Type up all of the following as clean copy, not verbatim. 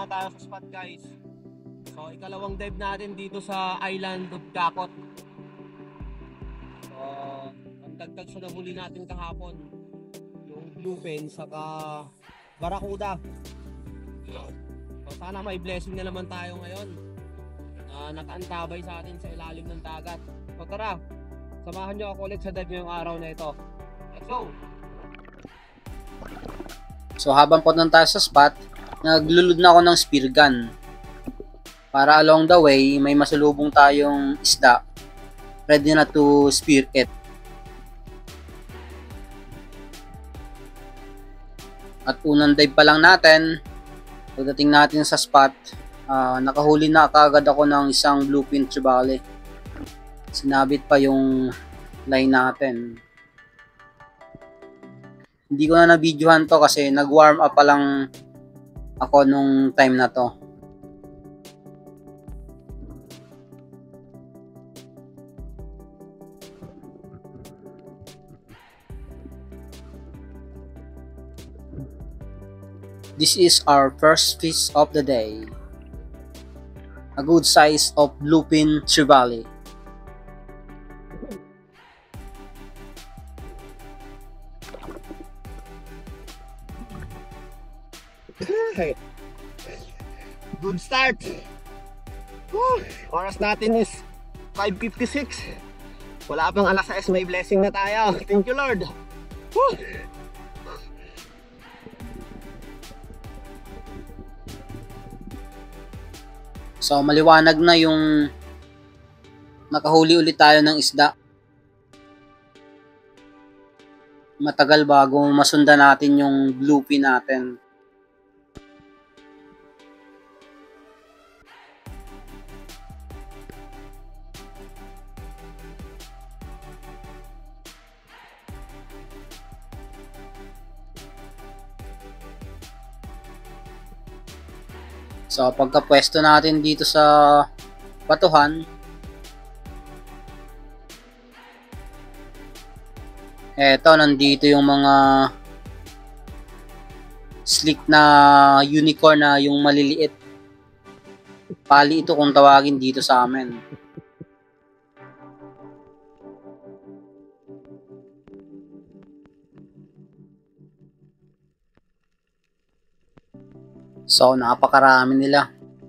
na tayo sa spot, guys. So, ikalawang dive natin dito sa Island of Gakot. So, ang dagdag sa nahuli natin kahapon, yung bluefin saka barakuda. So, sana may blessing na naman tayo ngayon. Nakaantabay sa atin sa ilalim ng dagat. So, tara, samahan nyo ako ulit sa dive ngayong araw na ito. Let's go! So habang punta tayo sa spot, naglulud na ako ng spear gun. Para along the way, may masalubong tayong isda. Ready na to spear it. At unang dive pa lang natin, pagdating natin sa spot, nakahuli na kagad ako ng isang bluefin trevally. Sinabit pa yung line natin. Hindi ko na na-videohan to kasi nag-warm up pa lang ako nung time na to. This is our first fish of the day. A good size of bluefin trevally. Good start. Woo! Oras natin is 5:56. Wala pang alas 6, may blessing na tayo. Thank you, Lord. Woo! So maliwanag na yung nakahuli ulit tayo ng isda. Matagal bago masundan natin yung bluefin natin. So pagkapwesto natin dito sa batuhan, eto nandito yung mga slick na unicorn na yung maliliit. Pali ito kung tawagin dito sa amin. So, napakarami nila.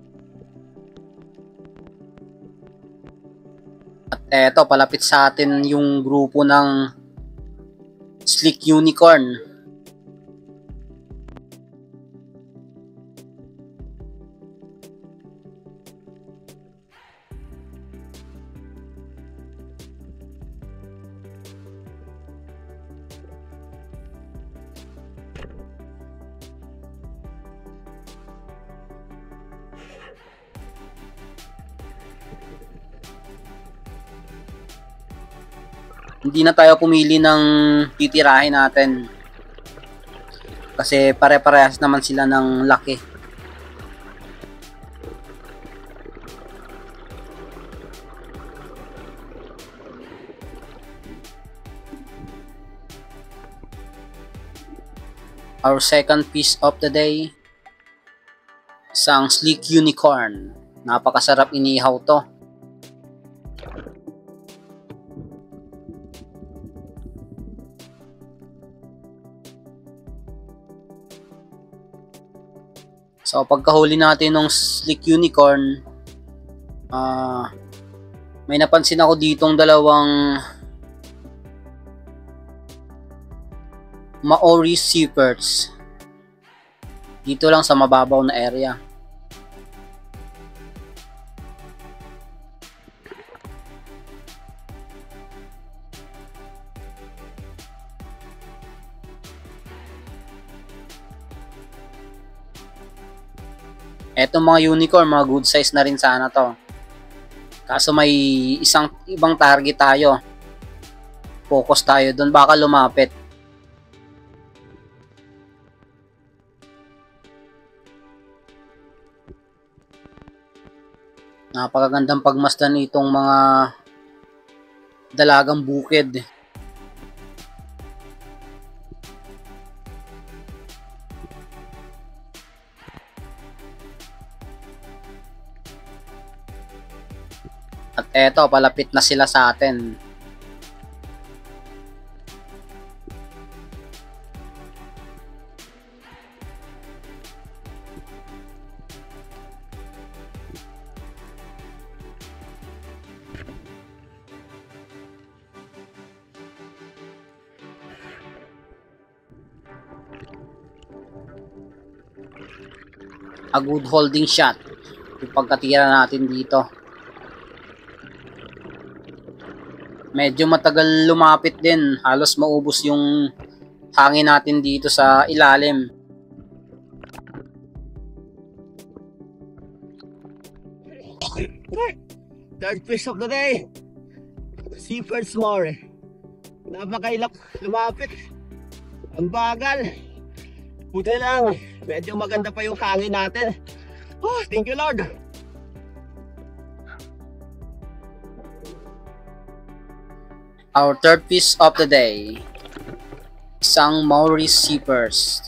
At eto, palapit sa atin yung grupo ng slick unicorn. Hindi na tayo pumili ng titirahin natin kasi pare-parehas naman sila ng laki. Our second fish of the day, isang slick unicorn. Napakasarap inihaw to. So pagkahuli natin ng slick unicorn, may napansin ako ditong dalawang Maori sea perch. Dito lang sa mababaw na area. Etong mga unicorn, mga good size na rin sana to. Kaso may isang ibang target tayo. Focus tayo doon, baka lumapit. Napakagandang pagmasdan itong mga dalagang bukid. At eto, palapit na sila sa atin. A good holding shot yung pagkatira natin dito. Medyo matagal lumapit din, halos maubos yung hangin natin dito sa ilalim. Third fish of the day, Seaford S'more. Napakailap lumapit, ang bagal. Buti lang, medyo maganda pa yung hangin natin. Oh, thank you Lord. Our third fish of the day, isang Maurice Seepers.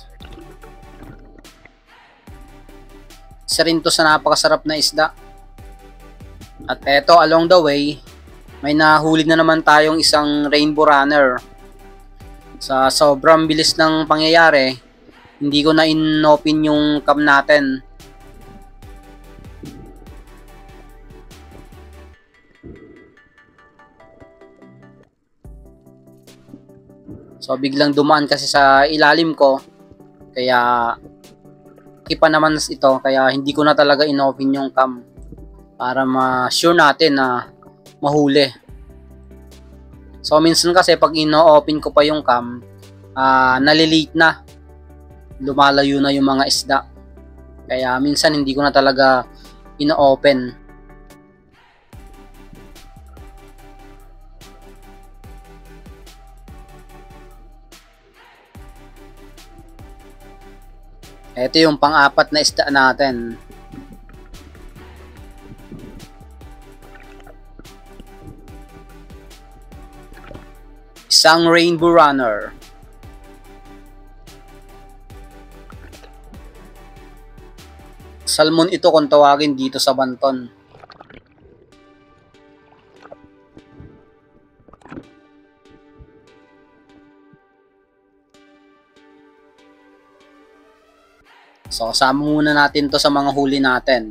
Isa rin to sa napakasarap na isda. At eto, along the way, may nahuli na naman tayong isang rainbow runner. Sa sobrang bilis ng pangyayari, hindi ko na in-open yung cam natin. So biglang dumaan kasi sa ilalim ko, kaya ipa naman ito, kaya hindi ko na talaga in-open yung cam para ma-sure natin na mahuli. So minsan kasi pag ino-open ko pa yung cam, nalilate na, lumalayo na yung mga isda, kaya minsan hindi ko na talaga ino-open. Ito yung pang-apat na isda natin. Isang rainbow runner. Salmon ito kung tawagin dito sa Banton. So, kasama muna natin to sa mga huli natin.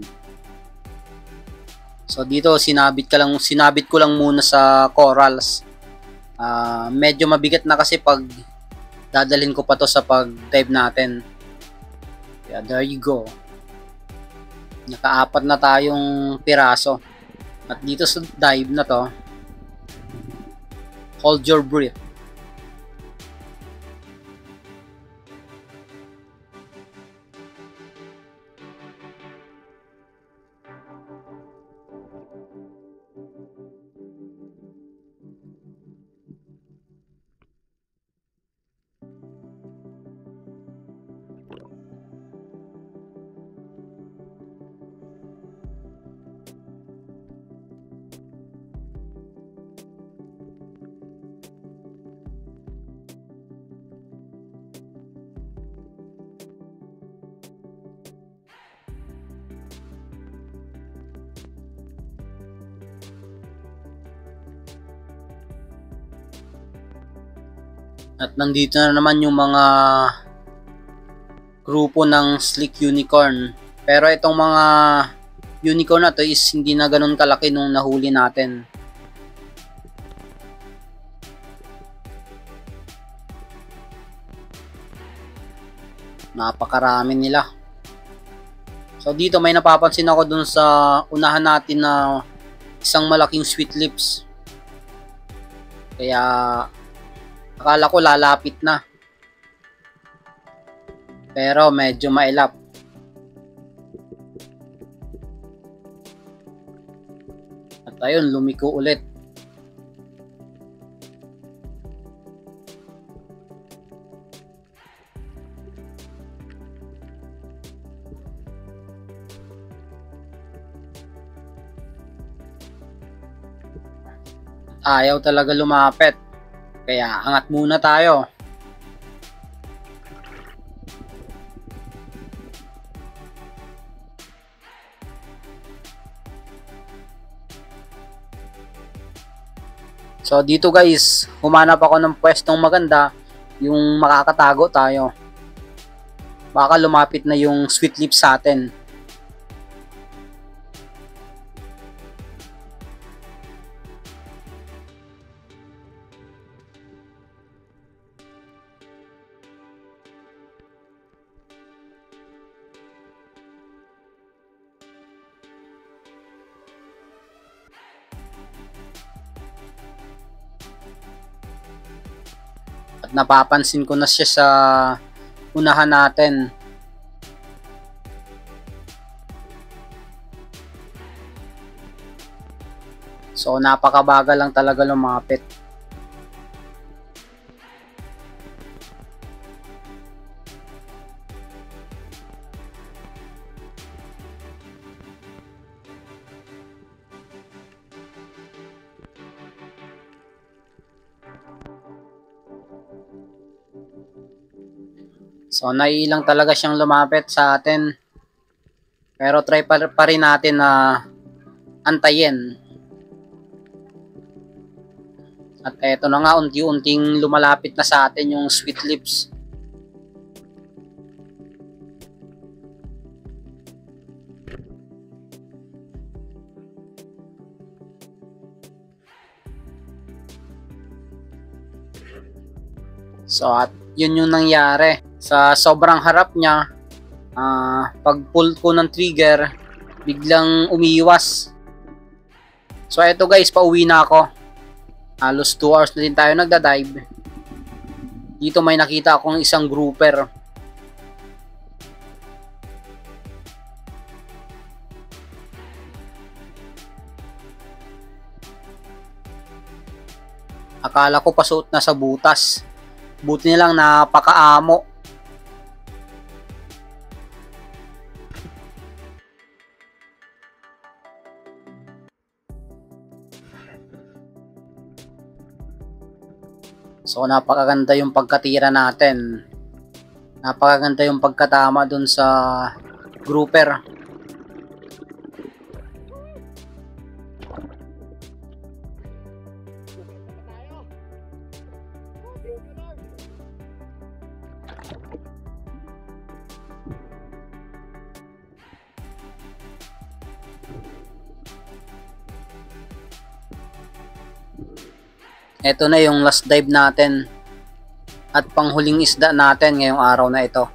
So, dito sinabit ko lang muna sa corals. Medyo mabigat na kasi pag dadalhin ko pa to sa pag-dive natin. Yeah, there you go. Naka-apat na tayong piraso. At dito sa dive na to, hold your breath. At nandito na naman yung mga grupo ng Slick Unicorn. Pero itong mga unicorn na to is hindi na ganun kalaki nung nahuli natin. Napakarami nila. So dito may napapansin ako dun sa unahan natin na isang malaking sweet lips. Kaya akala ko lalapit na. Pero medyo mailap. At ayun, lumiko ulit. Ayaw talaga lumapit. Kaya angat muna tayo. So dito guys, humanap ako ng pwestong maganda, yung makakatago tayo. Baka lumapit na yung sweet lips sa atin. At napapansin ko na siya sa unahan natin. So napakabagal lang talaga lumapit. So naiilang talaga siyang lumapit sa atin. Pero try pa rin natin na antayin. At eto na nga, unti-unting lumalapit na sa atin yung sweet lips. So at yun yung nangyari. Sa sobrang harap niya, pag pull ko ng trigger, biglang umiiwas. So eto guys, pauwi na ako. Halos 2 hours na din tayo nagda-dive. Dito may nakita akong isang grouper. Akala ko pasuot na sa butas. Buti nilang napakaamo. So napakaganda yung pagkatira natin. Napakaganda yung pagkatama dun sa grouper. Ito na yung last dive natin at panghuling isda natin ngayong araw na ito.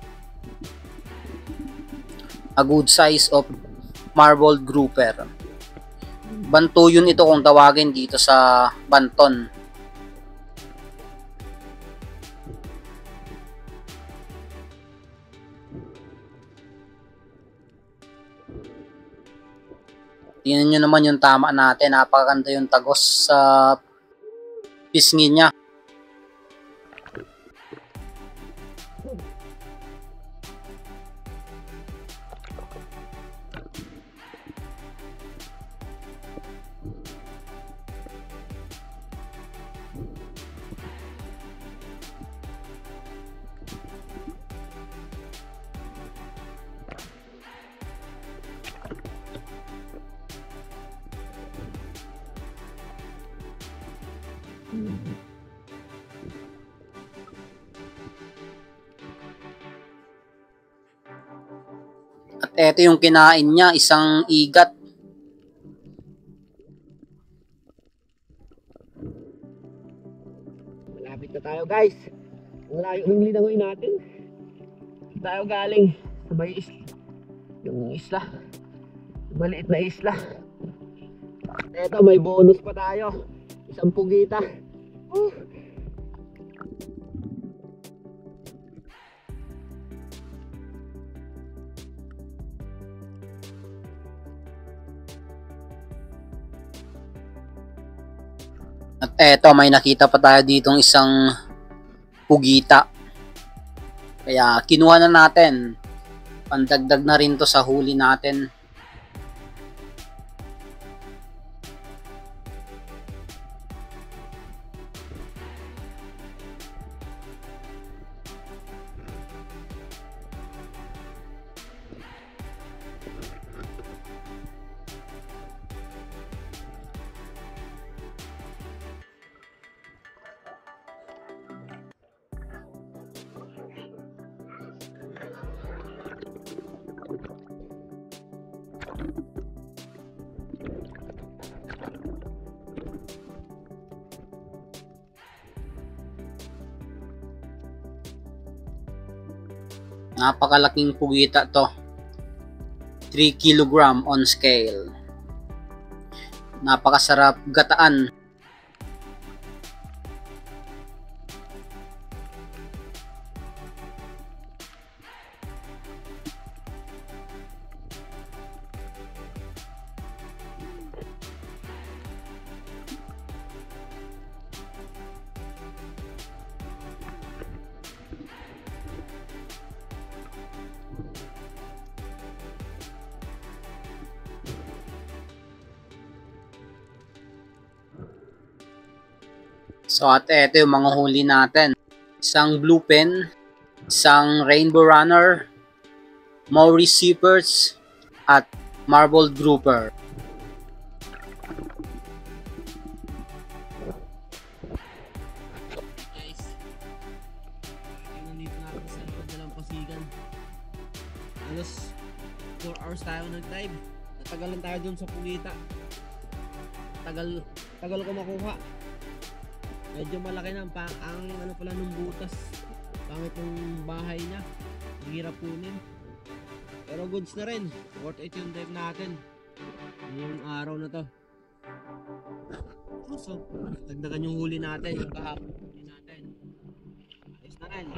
A good size of marbled grouper. Bantuyon ito kung tawagin dito sa Banton. Tingnan nyo naman yung tama natin. Napakaganda yung tagos sa pisngi niya. At eto yung kinain niya, isang igat. Malapit na tayo guys. Wala yung linangoy natin. Tayo galing sa may yung isla. Maliit na isla. Eto may bonus pa tayo. Isang pugita. At eto, may nakita pa tayo ditong isang pugita. Kaya kinuha na natin. Pandagdag na rin to sa huli natin. Napakalaking pugita to. 3 kilogram on scale. Napakasarap gataan. So at eto yung mga huli natin. Isang bluefin, isang rainbow runner, Maurice seepers, at marbled grouper. Guys, nandito natin sa likod na lang pasigan. Alos 4 hours tayo nag-dive. Natagalan tayo dun sa pugita. Tagal ko makuha. Medyo malaki na ang ano pala nung butas. Pangit ng bahay niya. Hirap kunin. Pero goods na rin. Worth it yung dive natin. Yung araw na to. So, dagdagan yung huli natin. Yung kahapon huli natin. Ayos na rin.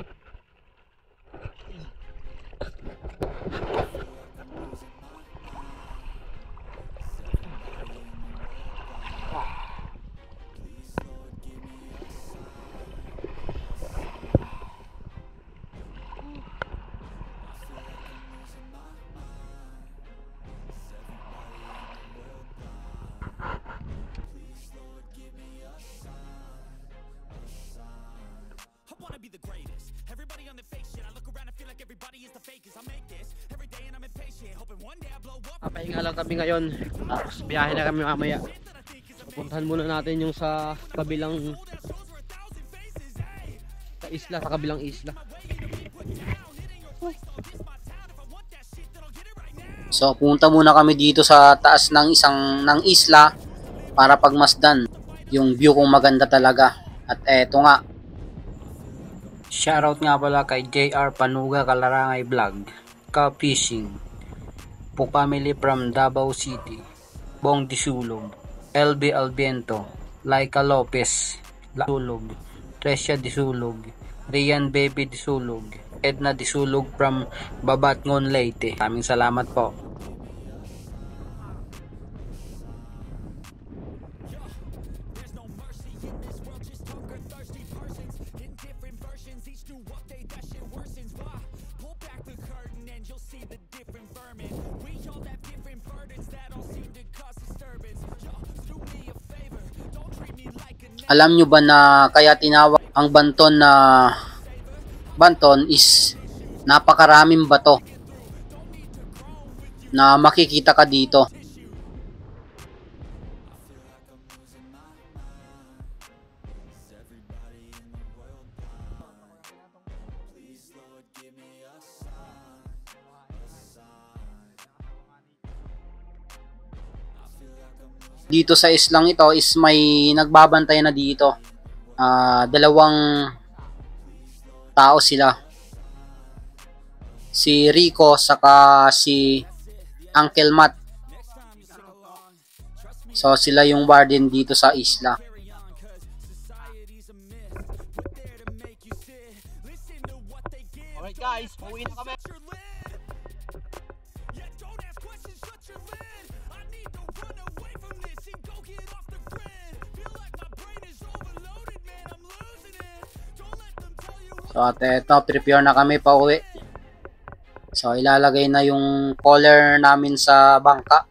Papahinga lang kami ngayon. Tapos biyahe na kami mamaya. Pupuntahan muna natin yung sa kabilang sa kabilang isla. So punta muna kami dito sa taas ng isla para pagmasdan yung view kung maganda talaga. At eto nga. Shoutout nga pala kay JR Panuga Kalarangay Vlog, Ka Fishing, Po Family from Davao City, Bong Disulog, LB Albiento, Laika Lopez Disulog, Trecia Disulog, Rian Baby Disulog, Edna Disulog from Babatngon, Leyte. Maraming salamat po. Alam nyo ba na kaya tinawag ang Banton is napakaraming bato na makikita ka dito. Dito sa islang ito is may nagbabantay na dito. Dalawang tao sila. Si Rico saka si Uncle Matt. So sila yung warden dito sa isla. Alright guys, pauwi na kami. So at eto, prepare na kami pa uwi. So ilalagay na yung collar namin sa bangka.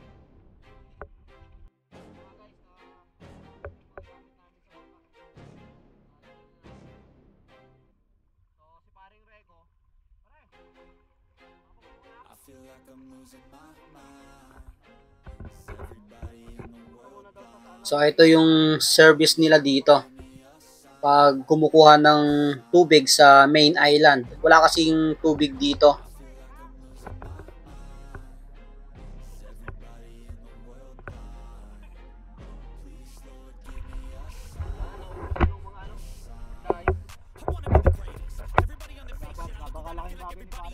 So ito yung service nila dito. Pag kumukuha ng tubig sa main island. Wala kasing tubig dito. Napakalaking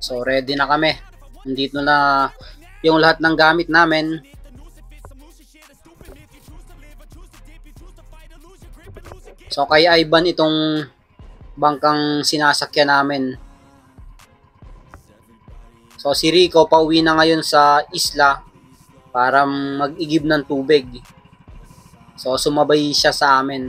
So ready na kami. Nandito na yung lahat ng gamit namin. So kay Ivan itong bangkang sinasakyan namin. So si Rico pauwi na ngayon sa isla para mag-igib ng tubig. So sumabay siya sa amin.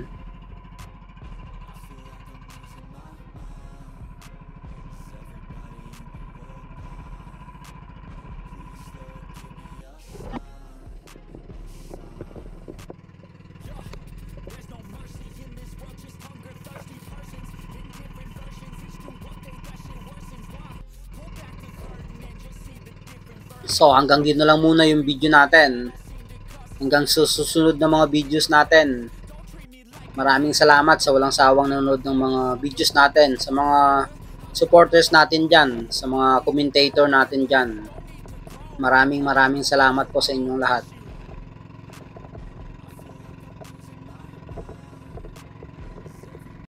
So hanggang dito lang muna yung video natin. Hanggang susunod na mga videos natin. Maraming salamat sa walang sawang nanonood ng mga videos natin, sa mga supporters natin dyan, sa mga commentator natin dyan. Maraming salamat po sa inyong lahat.